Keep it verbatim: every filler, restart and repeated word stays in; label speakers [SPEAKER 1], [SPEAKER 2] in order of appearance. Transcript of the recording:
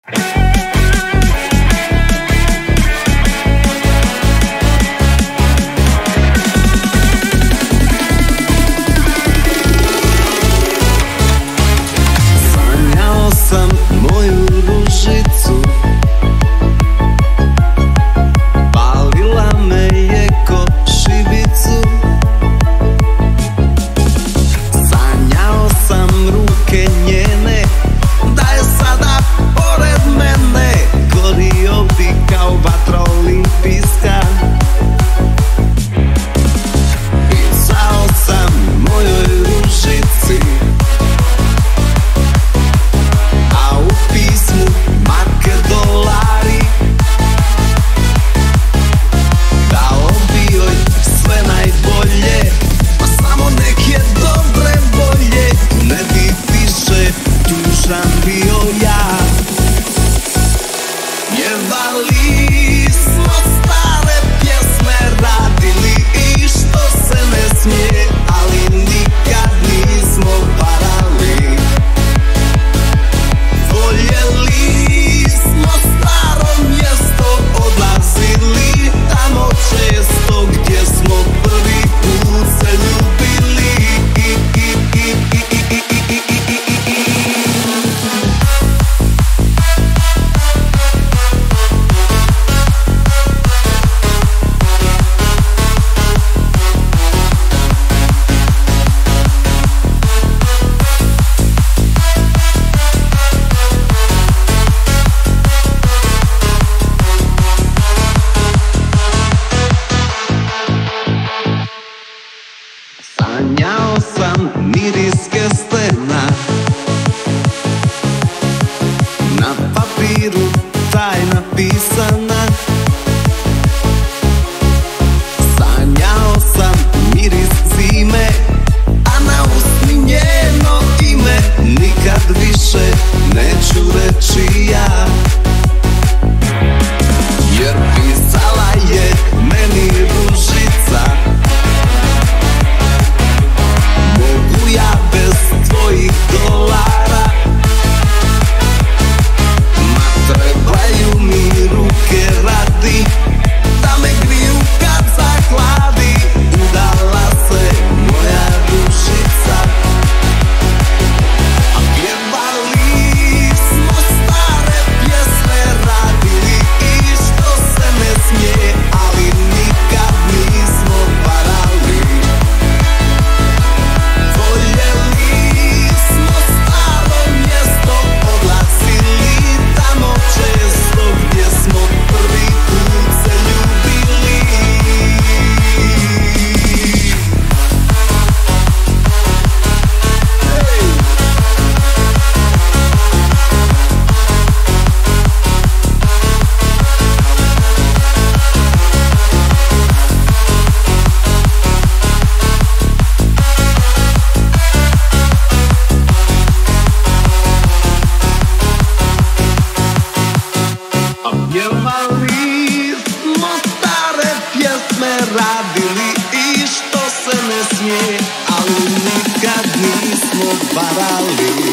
[SPEAKER 1] Sanjao sam miris kestena, na papiru tajna pisana. Sanjao sam miris zime, a na usni njeno ime. Nikad više neću reći ja, jer pisala je meni ružica. Mogu ja bez tvojih dolara, ma trebaju mi ruke radi, da me griju kad zahladi. Udala se moja ružica, a pjevali smo stare pjesme, radili i što se ne smije, ali nikad nismo varali. Voljeli smo staro mjesto, odlazili tamo često, gdje smo prvi put se ljubili. A pjevali smo stare pjesme, radili i što se ne smije, ali nikad nismo varali.